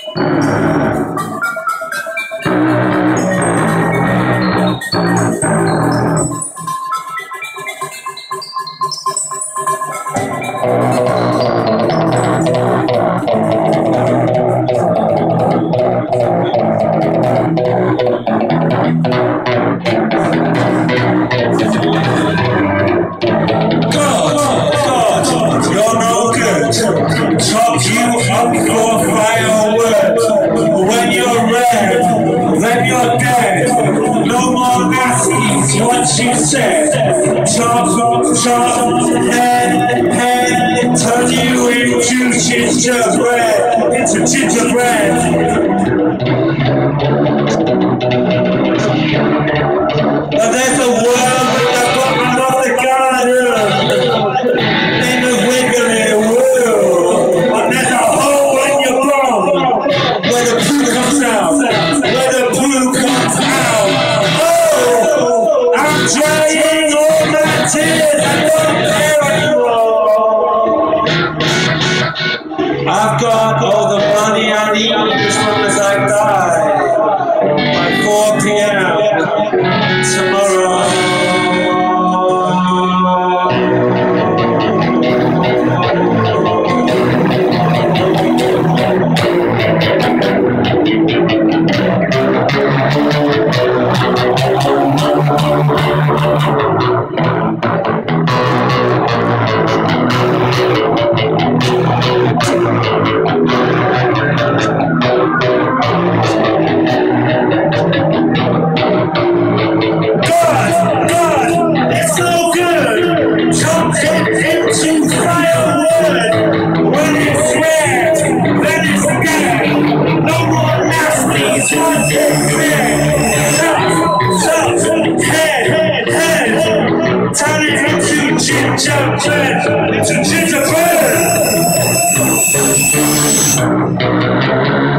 Top you up for fireworks. When you're red, then you're dead. No more nasties, what she said. Top, head, turn you into gingerbread. Into gingerbread. And there's a world with the bottom of the garden. In the wiggly world. And there's a hole in your bone where the poo comes out. Where the poo comes out. Oh, I'm drying all my tears. I don't care anymore. I've got all the money I need as long as I die. By 4 p.m. tomorrow. Into firewood. When it's red, then it's dead. No more nasties, what is red? Head. Turn it into gingerbread. Into gingerbread.